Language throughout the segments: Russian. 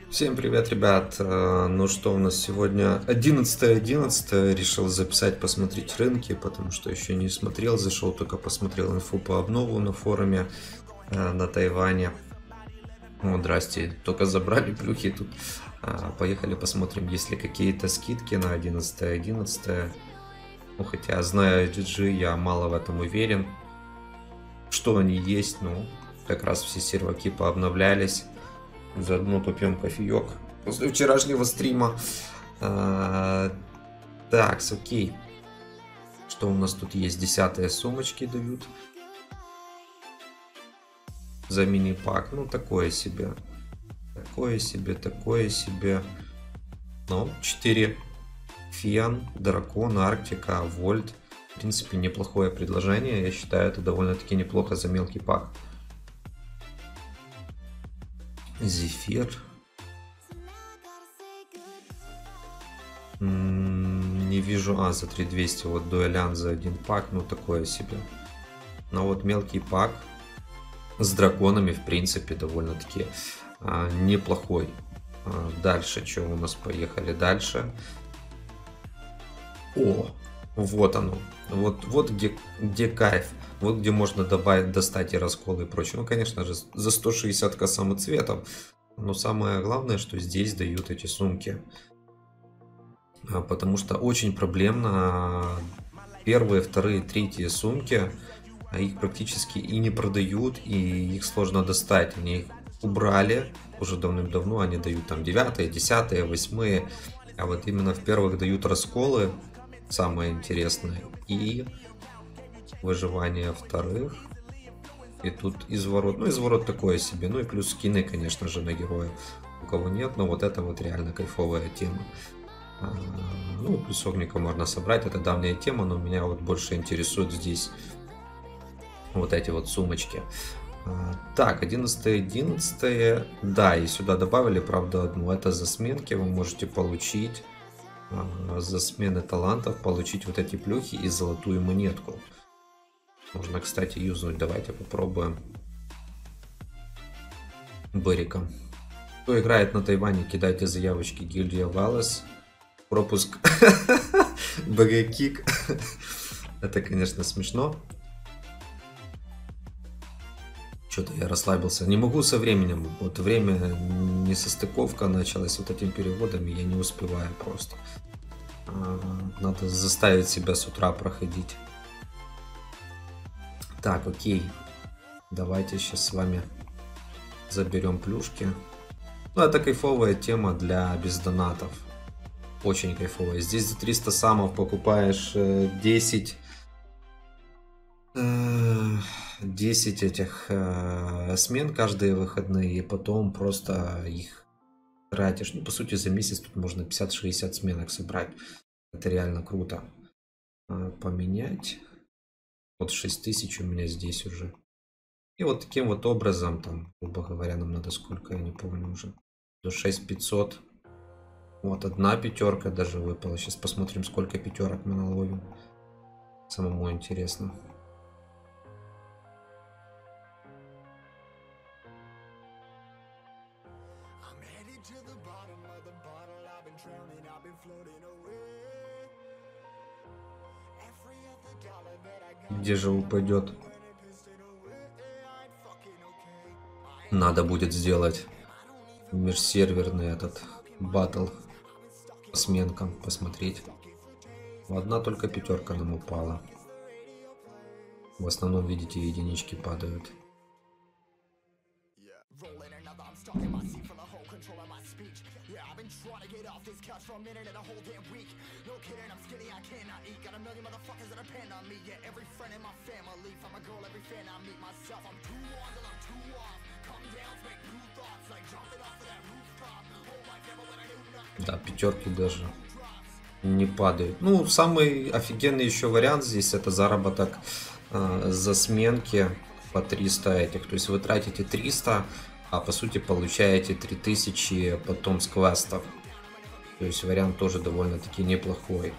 Всем привет, ребят. Ну что, у нас сегодня 11.11. Решил записать, посмотреть рынки, потому что еще не смотрел. Зашел, только посмотрел инфу по обнову на форуме на Тайване. О, здрасте, только забрали плюхи тут. Поехали посмотрим, есть ли какие-то скидки на 11.11. Ну, хотя, зная GG, я мало в этом уверен. Что они есть, ну, как раз все серваки пообновлялись. Заодно попьем кофеек после вчерашнего стрима. Так, окей. Что у нас тут есть? 10-е сумочки дают. За мини-пак. Ну, такое себе. Такое себе, такое себе. Ну, 4 Фиан, Дракон, Арктика, Вольт. В принципе, неплохое предложение. Я считаю, это довольно-таки неплохо за мелкий пак. Зефир. Не вижу. За 3200. Вот дуэлян за один пак. Ну, такое себе. Но вот мелкий пак с драконами, в принципе, довольно-таки неплохой. Дальше, что у нас? Поехали дальше. О, вот оно. Вот где кайф. Вот где можно добавить, достать и расколы и прочее. Ну, конечно же, за 160 самоцветов. Но самое главное, что здесь дают эти сумки. Потому что очень проблемно первые, вторые, третьи сумки. Их практически и не продают, и их сложно достать. Они их убрали уже давным-давно. Они дают там 9-е, 10-е, 8-е. А вот именно в первых дают расколы. Самое интересное. И выживание вторых. И тут изворот. Ну, изворот такое себе. Ну и плюс скины, конечно же, на героя. У кого нет, но вот это вот реально кайфовая тема. Ну, плюс огника можно собрать. Это давняя тема, но меня вот больше интересует здесь вот эти вот сумочки. Так, 11.11. Да, и сюда добавили, правда, одну. Это за сменки вы можете получить. За смены талантов получить вот эти плюхи и золотую монетку. Можно, кстати, юзнуть. Давайте попробуем. Бериком. Кто играет на Тайване, кидайте заявочки. Гильдия Валес. Пропуск. БГ-кик. Это, конечно, смешно. Что-то я расслабился. Не могу со временем. Вот время, несостыковка началась вот этим переводом, и я не успеваю просто. Надо заставить себя с утра проходить. Так, окей. Давайте сейчас с вами заберем плюшки. Ну, это кайфовая тема для бездонатов. Очень кайфовая. Здесь за 300 самов покупаешь 10 этих смен каждые выходные, и потом просто их тратишь. Ну, по сути, за месяц тут можно 50-60 сменок собрать. Это реально круто. Поменять. Вот 6000 у меня здесь уже. И вот таким вот образом, там, грубо говоря, нам надо сколько, я не помню уже. До 6500. Вот одна пятерка даже выпала. Сейчас посмотрим, сколько пятерок мы наловим. Самому интересно. Где же упадет? Надо будет сделать межсерверный этот батл по сменкам, посмотреть. Одна только пятерка нам упала. В основном, видите, единички падают. Да, пятерки даже не падают. Ну, самый офигенный еще вариант здесь — это заработок за сменки по 300 этих. То есть вы тратите 300, а по сути получаете 3000 потом с квестов. То есть вариант тоже довольно-таки неплохой.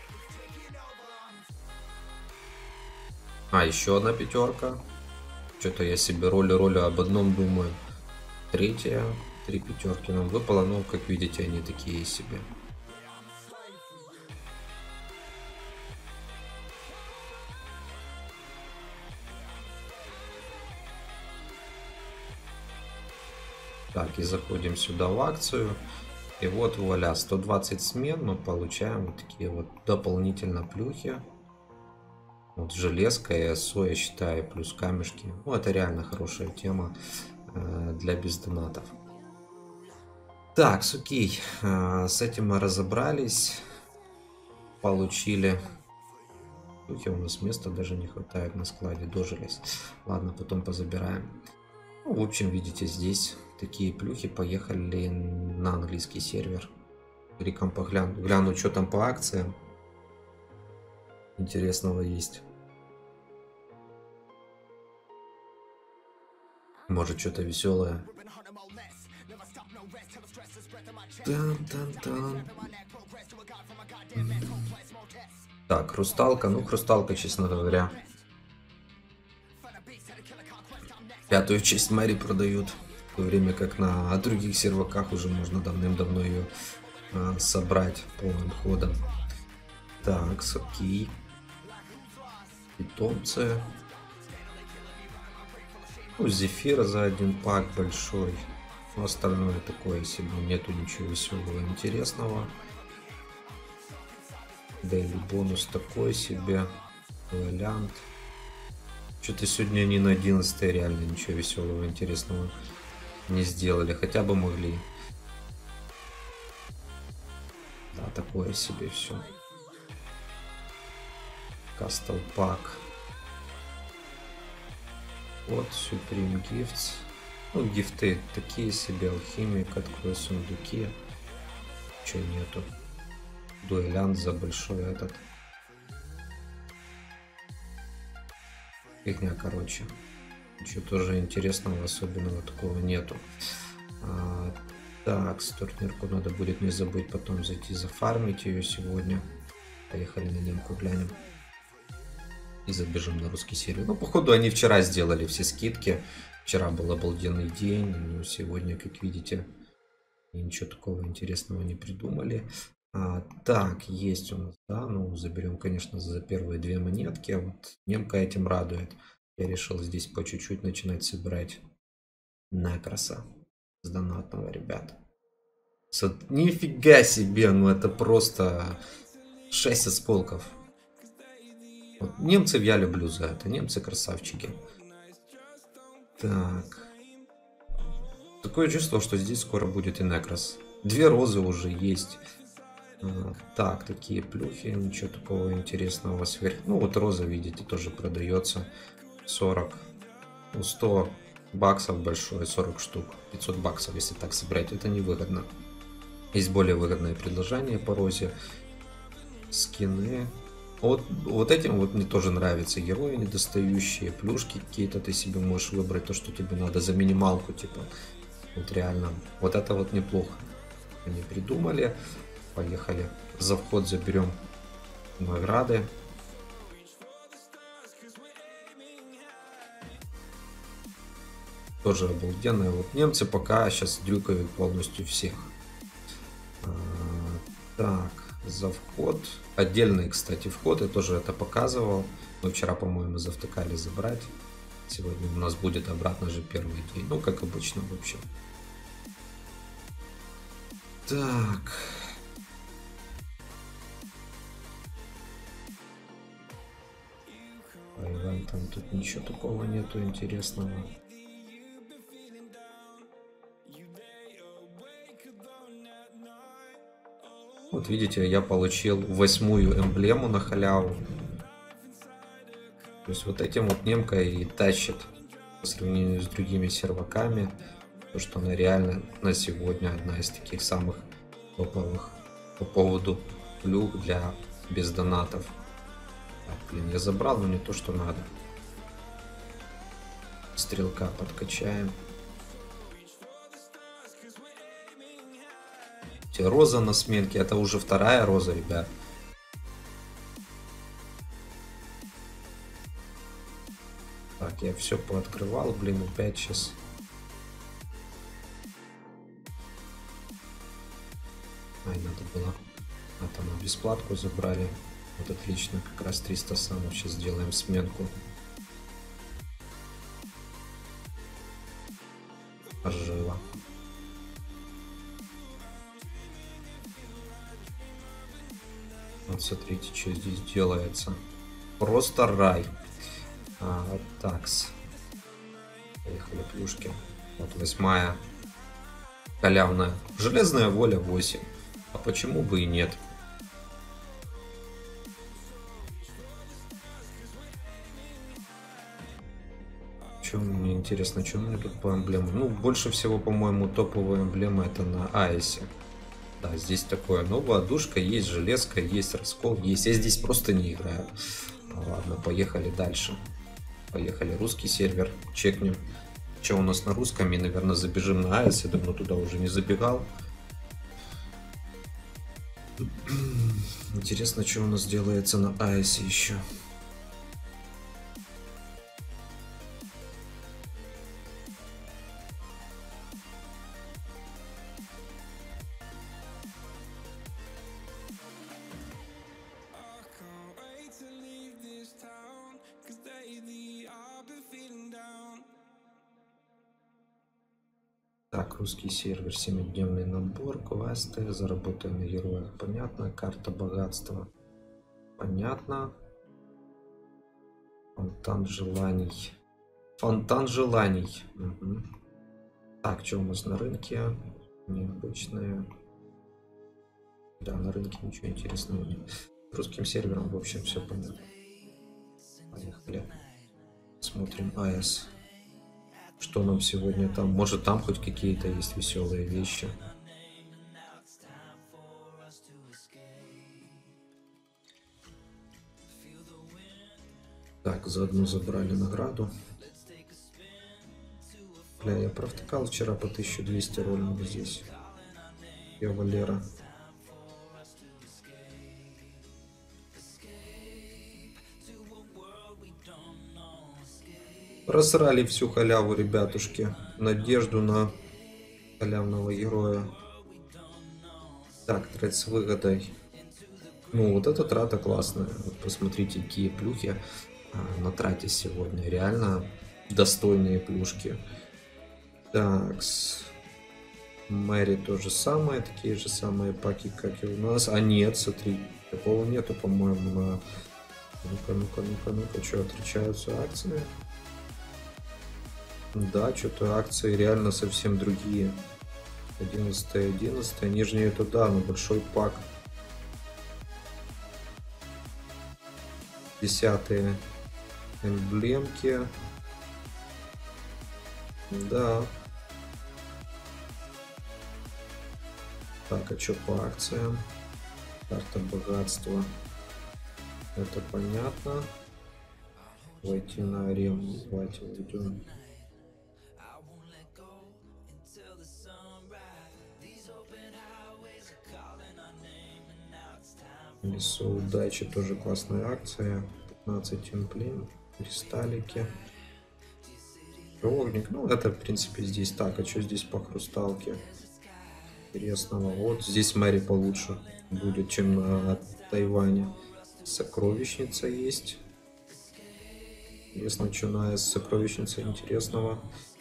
Еще одна пятерка. Что-то я себе ролю об одном думаю. Третья. 3 пятерки нам выпало, но, как видите, они такие себе. Так, и заходим сюда в акцию. И вот вуаля, 120 смен мы получаем вот такие вот дополнительно плюхи. Вот железка и СО, я считаю, плюс камешки. Ну, это реально хорошая тема для бездонатов. Так, окей, с этим мы разобрались. Получили. Плюхи у нас места даже не хватает на складе, дожились. Ладно, потом позабираем. Ну, в общем, видите, здесь такие плюхи. Поехали на английский сервер. Реком гляну, что там по акциям. Интересного есть. Может, что-то веселое. Так, хрусталка. Ну, хрусталка, честно говоря. 5-ю часть Мэри продают. В то время как на других серваках уже можно давным-давно ее собрать полным ходом. Так, окей. Питомцы. Ну, зефир за один пак большой. Но остальное такое себе. Нету ничего веселого, интересного. Дейли бонус такой себе. Вариант. Что-то сегодня они на 11 реально ничего веселого, интересного не сделали. Хотя бы могли. Да, такое себе все. Кастл пак. Вот, Supreme Gifts. Ну, гифты такие себе. Алхимик, открой сундуки. Чего нету. Дуэлянт за большой этот. Фигня, короче. Ничего тоже интересного, особенного такого нету. Так, с турнирку надо будет не забыть потом зайти зафармить ее сегодня. Поехали на немку глянем. И забежим на русский сервер. Ну, походу, они вчера сделали все скидки. Вчера был обалденный день. Но сегодня, как видите, ничего такого интересного не придумали. Так, есть у нас, да. Ну, заберем, конечно, за первые 2 монетки. Вот немка этим радует. Я решил здесь по чуть-чуть начинать собирать Некроса с донатного, ребят. Нифига себе, ну это просто 6 осколков. Вот, немцев я люблю за это. Немцы красавчики. Так. Такое чувство, что здесь скоро будет и Некрос. 2 розы уже есть. Так, такие плюхи. Ничего такого интересного сверх. Ну вот роза, видите, тоже продается. 40. Ну, 100 баксов большой, 40 штук. 500 баксов, если так собрать. Это невыгодно. Есть более выгодное предложение по розе. Скины. Вот этим вот мне тоже нравятся герои недостающие, плюшки какие-то ты себе можешь выбрать, то, что тебе надо за минималку, типа. Вот реально, вот это вот неплохо. Они придумали. Поехали. За вход заберем награды. Тоже обалденные. Вот немцы пока сейчас дрюкают полностью всех. Так, за вход. Отдельный, кстати, вход. Я тоже это показывал. Мы вчера, по-моему, завтыкали забрать. Сегодня у нас будет обратно же первый день. Ну, как обычно, в общем. Так. По ивентам тут ничего такого нету интересного. Вот видите, я получил 8-ю эмблему на халяву. То есть вот этим вот немка и тащит по сравнению с другими серваками. То, что она реально на сегодня одна из таких самых топовых по поводу плюх для бездонатов. Так, блин, я забрал, но не то, что надо. Стрелка подкачаем. Роза на сменке. Это уже 2-я роза, ребят. Так, я все пооткрывал. Блин, опять сейчас. Ай, надо было. А там мы бесплатку забрали. Вот отлично, как раз 300 самов. Сейчас сделаем сменку. Ожила. Вот смотрите, что здесь делается. Просто рай. Такс. Поехали плюшки. Вот 8-я. Халявная. Железная воля 8. А почему бы и нет? Что мне интересно, что у меня тут по эмблемам? Ну, больше всего, по-моему, топовая эмблема это на Айсе. Да, здесь такое. Новая душка, есть железка, есть раскол, есть. Я здесь просто не играю. Ладно, поехали дальше. Поехали, русский сервер, чекнем. Что у нас на русском, и, наверное, забежим на Айс. Я давно туда уже не забегал. Интересно, что у нас делается на Айсе еще. Так, русский сервер, 7-дневный набор, квесты, заработаем на героях, понятно, карта богатства, понятно, фонтан желаний, угу. Так, что у нас на рынке, необычные, да, на рынке ничего интересного нет, русским сервером, в общем, все понятно, поехали, смотрим АЭС. Что нам сегодня там? Может, там хоть какие-то есть веселые вещи. Так, заодно забрали награду. Бля, я провтыкал вчера по 1200 роллинг здесь. Я Валера. Просрали всю халяву, ребятушки. Надежду на халявного героя. Так, трейд с выгодой. Ну, вот эта трата классная. Вот посмотрите, какие плюхи на трате сегодня. Реально достойные плюшки. Так, Мэри то же самое. Такие же самые паки, как и у нас. А нет, смотри, такого нету, по-моему, на... Ну-ка, что, отличаются акции? Да, что-то акции реально совсем другие. 11, нижние туда, но большой пак. 10 эмблемки. Да. Так, а что по акциям? Карта богатства. Это понятно. Войти на арену. Давайте уйдем. Лесо удачи тоже классная акция. 15 эмблем, кристаллики. Огник, ну это в принципе здесь так. А что здесь по хрусталке интересного? Вот здесь Мэри получше будет, чем на Тайване. Сокровищница есть. Интересно, что на сокровищница интересного.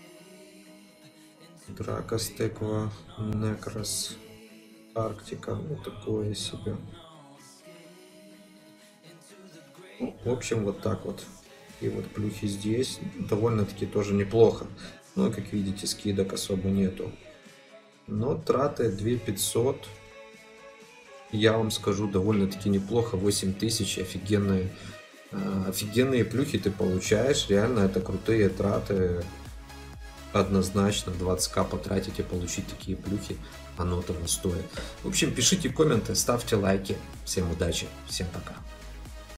Драка, Стеква, Некрос, Арктика, ну такое себе. Ну, в общем, вот так вот. И вот плюхи здесь довольно-таки тоже неплохо. Ну, как видите, скидок особо нету. Но траты 2500. Я вам скажу, довольно-таки неплохо. 8000, офигенные. Офигенные плюхи ты получаешь. Реально, это крутые траты. Однозначно 20к потратить и получить такие плюхи. Оно того стоит. В общем, пишите комменты, ставьте лайки. Всем удачи, всем пока.